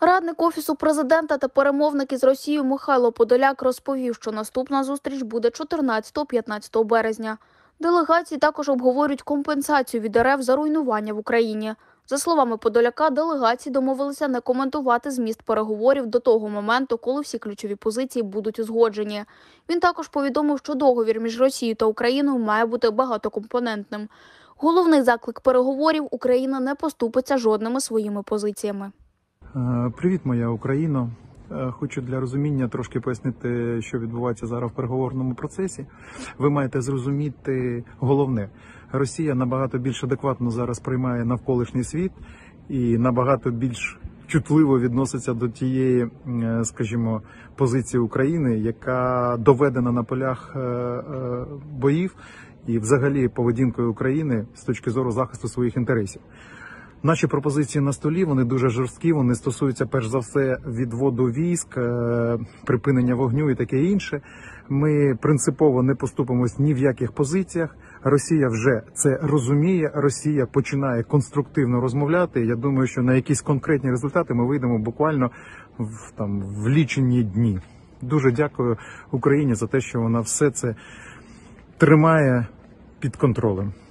Радник Офісу президента та перемовник із Росією Михайло Подоляк розповів, що наступна зустріч буде 14-15 березня. Делегації також обговорюють компенсацію від РФ за руйнування в Україні. За словами Подоляка, делегації домовилися не коментувати зміст переговорів до того моменту, коли всі ключові позиції будуть узгоджені. Він також повідомив, що договір між Росією та Україною має бути багатокомпонентним. Головний заклик переговорів – Україна не поступиться жодними своїми позиціями. Привіт, моя Україно. Хочу для розуміння трошки пояснити, що відбувається зараз в переговорному процесі. Ви маєте зрозуміти головне. Росія набагато більш адекватно зараз приймає навколишній світ і набагато більш чутливо відноситься до тієї, скажімо, позиції України, яка доведена на полях боїв і взагалі поведінкою України з точки зору захисту своїх інтересів. Наші пропозиції на столі, вони дуже жорсткі, вони стосуються перш за все відводу військ, припинення вогню і таке інше. Ми принципово не поступимось ні в яких позиціях. Росія вже це розуміє, Росія починає конструктивно розмовляти. Я думаю, що на якісь конкретні результати ми вийдемо буквально в лічені дні. Дуже дякую Україні за те, що вона все це тримає під контролем.